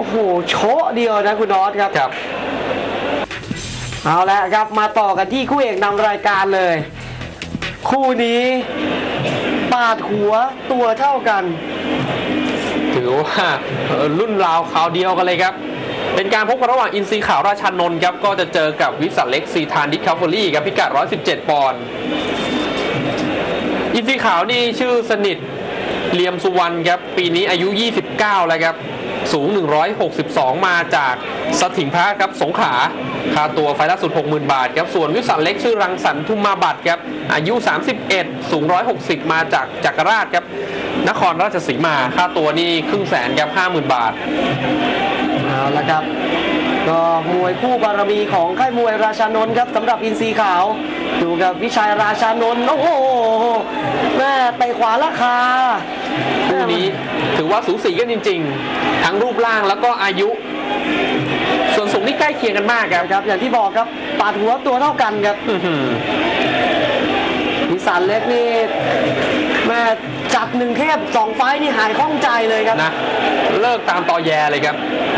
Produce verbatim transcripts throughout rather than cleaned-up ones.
โหโชะเดียวนะคุณน็อตครับครับเอาละครับมาต่อกันที่คู่เอกนำรายการเลยคู่นี้ปาดหัวตัวเท่ากันถือว่ารุ่นราวคราวเดียวกันเลยครับเป็นการพบกันระหว่างอินซีขาวราชานนท์ครับก็จะเจอกับวิสัทเล็กซีธานดิคาฟอรี่ครับพิกัดหนึ่งร้อยสิบเจ็ดปอนด์อินซีขาวนี่ชื่อสนิทเหลี่ยมสุวรรณครับปีนี้อายุยี่สิบเก้าแล้วครับสูงหนึ่งร้อยหกสิบสองมาจากสถิงพระครับสงขลาค่าตัวไฟล่าสุด หกหมื่น บาทครับส่วนวิสัทเล็กชื่อรังสรรค์ทุมมาบัตรครับอายุสามสิบเอ็ดสูงหนึ่งร้อยหกสิบมาจากจักรราชครับนครราชสีมาค่าตัวนี่ครึ่งแสนครับ ห้าหมื่น บาทเอาละครับก็มวยคู่บารมีของค่ายมวยราชานนท์ครับสำหรับอินทรีขาวดูกับวิชัยราชานนท์โอ้โหแม่เตะขวาราคาคู่นี้ถือว่าสูสีกันจริงๆทั้งรูปร่างแล้วก็อายุส่วนสูงนี่ใกล้เคียงกันมากครับครับอย่างที่บอกครับปาดหัวตัวเท่ากันครับวิสัทเล็กนี่แม่จับหนึ่งเทพสองไฟนี่หายคล่องใจเลยครับนะเลิกตามตอแยเลยครับ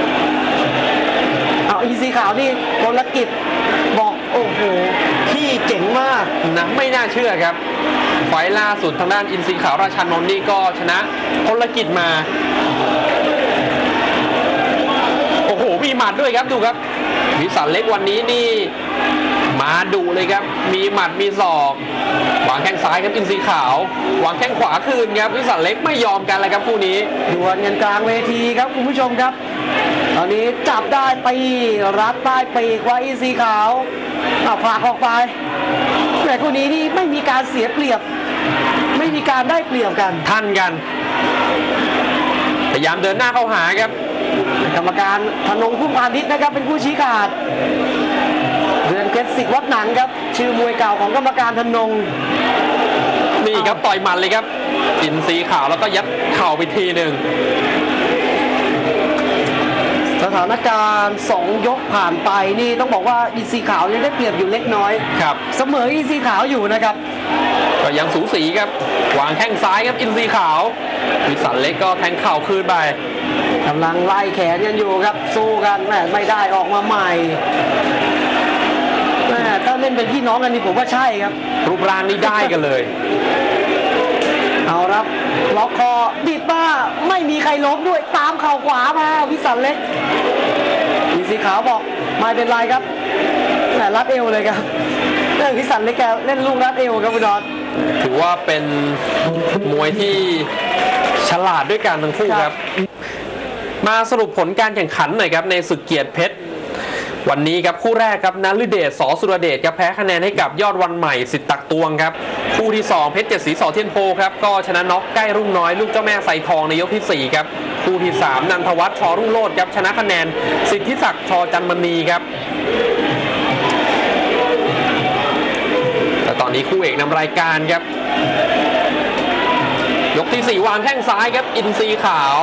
เอาอีซีขาวนี่พลกิจบอกโอ้โหพี่เจ๋งมากนะไม่น่าเชื่อครับไฟล่าสุดทางด้านอินซีขาวราชานนท์นี่ก็ชนะพลกิจมาโอ้โหมีหมัดด้วยครับดูครับวิสัทเล็กวันนี้นี่มาดุเลยครับมีหมัดมีศอกวางแข้งซ้ายครับอินซีขาววางแข้งขวาคืนครับวิสัทเล็กไม่ยอมกันเลยครับคู่นี้ดวลกันกลางเวทีครับคุณผู้ชมครับตอนนี้จับได้ตีรัดใต้ปีกไว้อินซีขาวเอาผลักออกไปแต่คู่นี้นี่ไม่มีการเสียเปรียบไม่มีการได้เปรียบกันทันกันพยายามเดินหน้าเข้าหาครับกรรมการธนงพุ่มพานิชนะครับเป็นผู้ชี้ขาดเรือนเพชรศิษย์วัดหนังครับชื่อมวยเก่าของกรรมการธนงนี่ครับต่อยมันเลยครับอินซีขาวแล้วก็ยัดเข่าไปทีหนึ่งสถานการณ์สองยกผ่านไปนี่ต้องบอกว่าอินซีขาวยังได้เปรียบอยู่เล็กน้อยครับเสมออินซีขาวอยู่นะครับก็ยังสูสีครับวางแข้งซ้ายครับอินซีขาววิสัทเล็กก็แทงเข่าคืนไปกำลังไล่แขนกันอยู่ครับสู้กันแม่ไม่ได้ออกมาใหม่แม่ถ้าเล่นเป็นพี่น้องกันนี่ผมว่าใช่ครับรูปร่างนี่ได้กันเลยเอาครับล็อกคอบิดบ้าไม่มีใครล้มด้วยตามเข่าขวามาวิสัทเล็กอินซีขาวบอกไม่เป็นไรครับแหมรัดเอวเลยครับเรื่องวิสัทเล็กแกเล่นลูกรัดเอวครับคุณดอนถือว่าเป็นมวยที่ฉลาดด้วยกันทั้งคู่ครับมาสรุปผลการแข่งขันหน่อยครับในศึกเกียรติเพชรวันนี้ครับคู่แรกครับนฤเดช ส.สุรเดชครับแพ้คะแนนให้กับยอดวันใหม่สิทธิ์ตักตวงครับคู่ที่สองเพชรเจ็ดศรีส.เทียนโพครับก็ชนะน็อกใกล้รุ่งน้อยลูกเจ้าแม่ไซทองในยกที่สี่ครับคู่ที่สามนันทวัฒน์ ช.รุ่งโรจน์ครับชนะคะแนนสิทธิศักดิ์ ช.จันมณีครับแต่ตอนนี้คู่เอกนำรายการครับยกที่สี่วางแข้งซ้ายครับอินซีขาว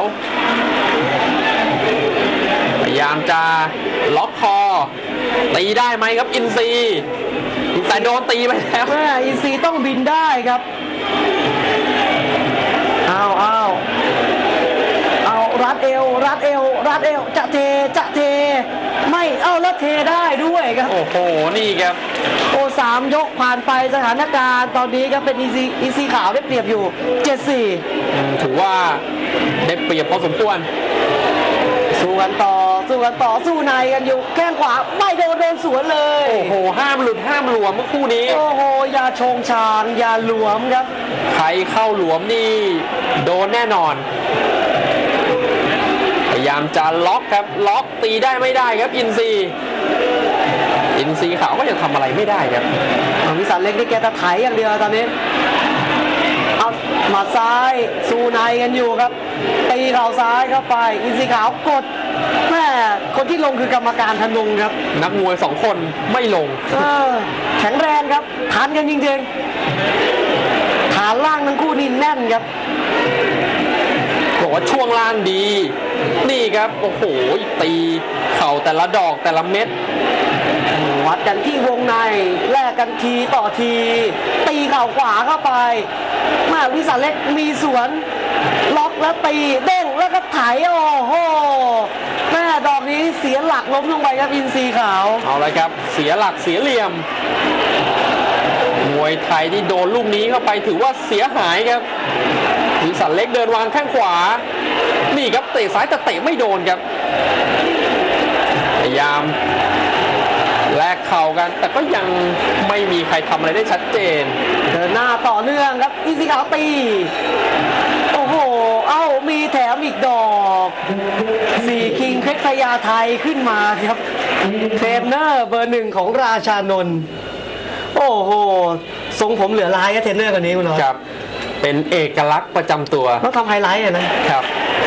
พยายามจะล็อกคอตีได้ไหมครับอินซีแต่โดนตีไปแล้วแม่อินซีต้องบินได้ครับเอาเอาเอารัดเอวรัดเอวรัดเอวจะเทจะเทไม่เอาแล้วเทได้ด้วยครับโอ้โหนี่ครับโอ้สามยกผ่านไปสถานการณ์ตอนนี้ครับเป็นอินซีอินซีขาวได้เปรียบอยู่เจ็ดสี่ถือว่าได้เปรียบพอสมควรสู้กันต่อสู้กันต่อสู้ในกันอยู่แข้งขวาไม่โดนโดนสวนเลยโอ้โหห้ามหลุดห้ามหลวมเมื่อคู่นี้โอ้โหอย่าชงชางอย่าหลวมครับใครเข้าหลวมนี่โดนแน่นอนพยายามจะล็อกครับล็อกตีได้ไม่ได้ครับอินซีอินซีขาวก็ยังทำอะไรไม่ได้ครับวิสัทเล็กนี่แกตะไถอย่างเดียวตอนนี้เอาหมัดซ้ายสู้ในกันอยู่ครับตีเข่าซ้ายเข้าไปอินซีขาวกดแม่คนที่ลงคือกรรมการธนงครับนักมวยสองคนไม่ลงแข็งแรงครับทันกันจริงๆฐานล่างทั้งคู่นี่แน่นครับบอกว่าช่วงล่างดีนี่ครับโอ้โหตีเข่าแต่ละดอกแต่ละเม็ดวัดกันที่วงในแลกกันทีต่อทีตีเข่าขวาเข้าไปมาวิสัทเล็กมีสวนล็อกแล้วตีเด้งแล้วก็ไถโอ้โหแม่เสียหลักล้มลงไปครับอินทรีขาวเอาเลยครับเสียหลักเสียเหลี่ยมมวยไทยที่โดนลูกนี้เข้าไปถือว่าเสียหายครับวิสันเล็กเดินวางแข้งขวานี่ครับเตะซ้ายแต่เตะไม่โดนครับพยายามแลกเข่ากันแต่ก็ยังไม่มีใครทำอะไรได้ชัดเจนเดินหน้าต่อเนื่องครับอินทรีขาวตีโอ้โหเอ้ามีแถมอีกดอกสี่คิงเพชรพญาไทขึ้นมาครับเทรนเนอร์เบอร์หนึ่งของราชานนท์โอ้โหทรงผมเหลือลายครับเทรนเนอร์คนนี้คุณน้องครับเป็นเอกลักษณ์ประจำตัวต้องทำไฮไลท์อ่ะนะครับ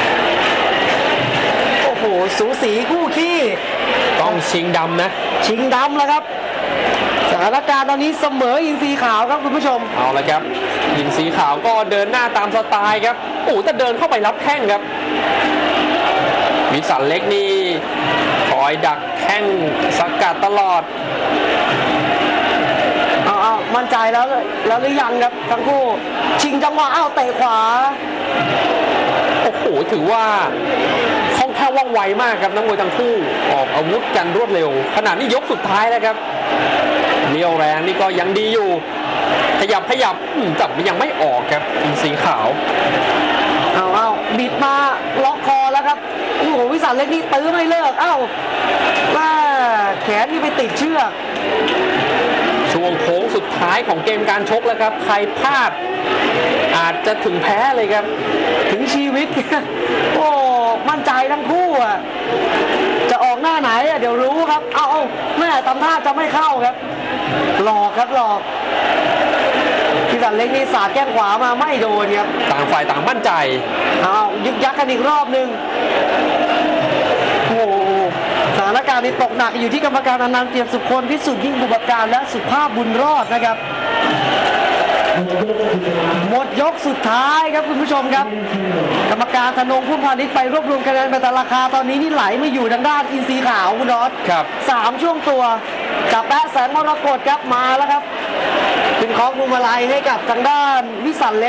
โอ้โหสูสีคู่ขี้ต้องชิงดำนะชิงดำแล้วครับสถานการณ์ตอนนี้เสมออินทรีขาวครับคุณผู้ชมเอาละครับอินทรีขาวก็เดินหน้าตามสไตล์ครับโอ้แต่เดินเข้าไปรับแข้งครับวิสันเล็กนี่คอยดักแข้งสกัดตลอดเอาเอามั่นใจแล้วแล้วหรือยังครับทั้งคู่ชิงจังหวะอ้าวเตะขวาโอ้โหถือว่าคล่องแคล่วว่องไวมากครับนักมวยทั้งคู่ออกอาวุธกันรวดเร็วขนาดนี้ยกสุดท้ายแล้วครับเลี้ยวแรงนี่ก็ยังดีอยู่ขยับขยับจับยังไม่ออกครับอินทรีขาวเอาเอาบิดมาล็อกคอแล้วครับโอ้โหวิสันเล็กนี่ตื้อไม่เลิกเอ้าว่าแขนนี่ไปติดเชือกช่วงโค้งสุดท้ายของเกมการชกแล้วครับใครพลาดอาจจะถึงแพ้เลยครับถึงชีวิตโอ้มั่นใจทั้งคู่อ่ะจะออกหน้าไหนอ่ะเดี๋ยวรู้ครับเอาเอาแม่ตำท่าจะไม่เข้าครับหลอกครับหลอกวิสันเล็กนี่สาดแก้มขวามาไม่โดนครับต่างฝ่ายต่างมั่นใจเอายึกยักกันอีกรอบนึงโอ้สถานการณ์นี้ตกหนักอยู่ที่กรรมการอนันต์เตรียมสุคนพิสุทธิ์ยิ่งบุญการและสุภาพบุญรอดนะครับหมดยกสุดท้ายครับคุณผู้ชมครับกรรมการธนงพุ่มพาณิชย์ไปรวบรวมคะแนนไปแต่ราคาตอนนี้นี่ไหลไม่อยู่ทางด้านอินทรีขาวคุณน็อตครับสามช่วงตัวจับแปะแสงมรกตครับมาแล้วครับเป็นของกุมาลัยให้กับทางด้านวิสันเล็ก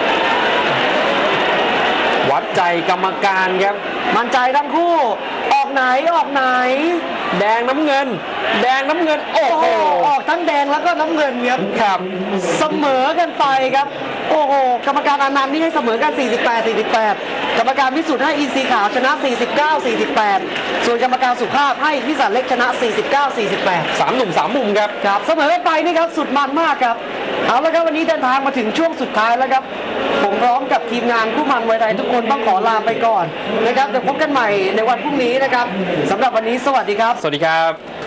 วัดใจกรรมการครับมั่นใจทั้งคู่ออกไหนออกไหนแดงน้ำเงินแดงน้ำเงินโอ้โหออกทั้งแดงแล้วก็น้ำเงินครับครับเสมอกันไปครับโอ้โหกรรมการอนันต์นี่ให้เสมอกันสี่สิบแปด สี่สิบแปดกรรมการพิสุทธิ์ให้อินทรีขาวชนะสี่สิบเก้า สี่สิบแปดส่วนกรรมการสุภาพให้วิสันเล็กชนะสี่สิบเก้า สี่สิบแปดสามหนุ่มสามมุมครับครับเสมอกันไปนี่ครับสุดมันมากครับเอาละครับวันนี้เดินทางมาถึงช่วงสุดท้ายแล้วครับผมพร้อมกับทีมงานคู่มันมวยไทยทุกคนต้องขอลาไปก่อนนะครับเดี๋ยวพบกันใหม่ในวันพรุ่งนี้นะครับสำหรับวันนี้สวัสดีครับสวัสดีครับ